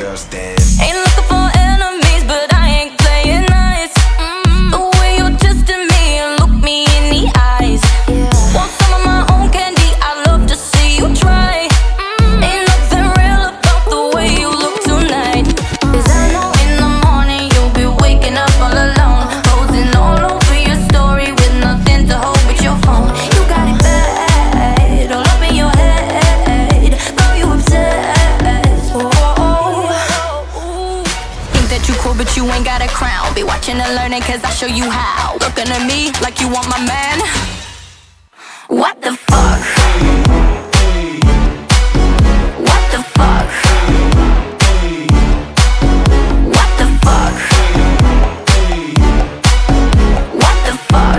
girls dance. Ain't looking for enemies, but I ain't playing nice. The way you're testing me and look me in the eyes. Want some of my own candy, I'd love to see you try. Ain't nothing real about the way you look tonight. 'Cause I know in the morning you'll be waking up all alone, posing all over your story with nothing to hold but your phone. You got it bad, all up in your head. Girl, you obsessed. Think that you cool, but you ain't got a crown. Be watching and learning, 'cause I show you how. Looking at me like you want my man. What the fuck? What the fuck? What the fuck? What the fuck?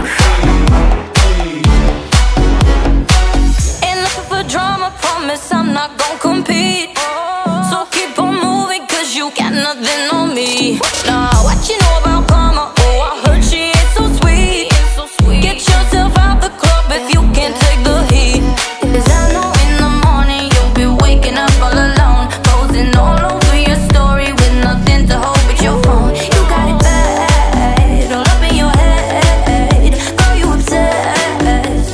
Ain't looking for drama, promise I'm not gon' compete. So keep on moving, 'cause you got nothing on me. Nah, what you know about karma? Oh, I heard she ain't so sweet. Get yourself out the club if you can't take the heat. 'Cause I know in the morning you'll be waking up all alone, posing all over your story with nothing to hold but your phone. You got it bad, all up in your head. Girl, you obsessed.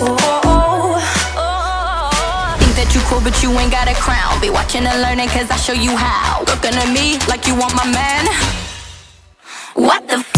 Think that you cool, but you ain't got a crown. Be watching and learning, 'cause I show you how. Looking at me like you want my man. What the